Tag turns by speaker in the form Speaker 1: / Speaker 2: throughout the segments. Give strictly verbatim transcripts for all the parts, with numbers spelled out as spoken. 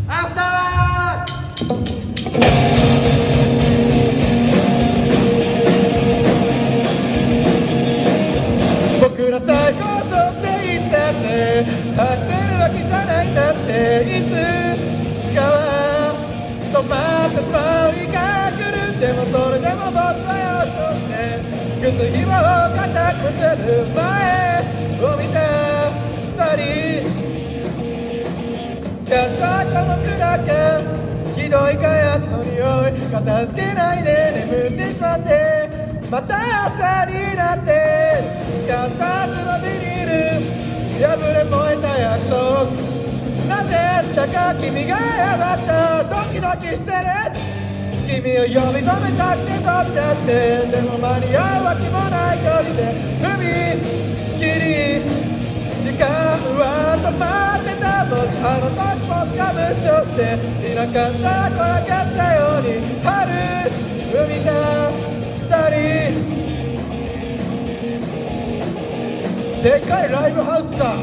Speaker 1: アフターワー僕ら最高とって言ったって始めるわけじゃないんだっていつかは止まってしまう日が来るでもそれでも僕はよそってぐっと紐を固くする前を見た二人やったこの暗くひどい火薬の匂い片付けないで眠ってしまってまた朝になって片手のビニール破れ燃えた約束なぜだか君がやがったドキドキしてる君を呼び止めたくて飛び出してでも間に合うわけもない距離で踏み切り時間は止まってたもしあの時僕が無調していなかった来なかったように春海が二人でっかいライブハウスだ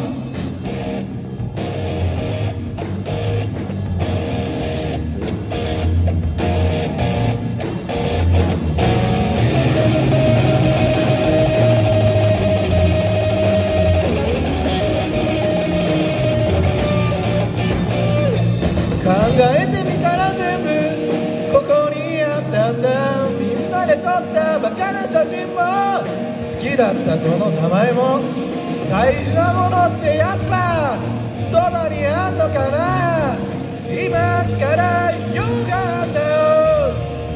Speaker 1: 考えてみたら全部ここにあったんだみんなで撮ったバカな写真も好きだったこの名前も大事なものってやっぱそばにあんのかな今からヨガだよ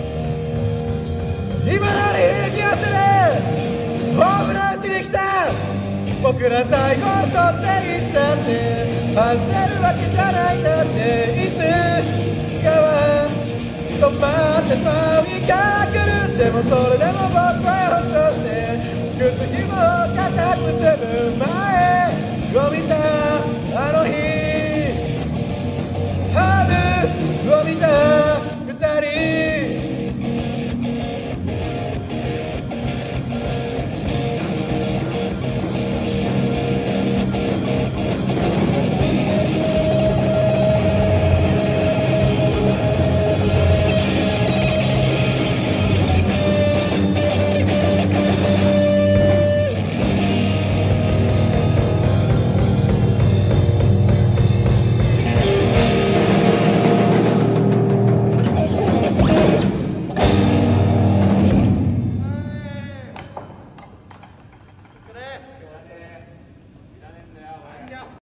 Speaker 1: 今なら平気やってるホームラン打ちに来た僕ら最高とって言ったって走れるわけじゃないんだっていつかは止まってしまう日が来るでもそれでも僕は保証して靴紐を固くする前を見た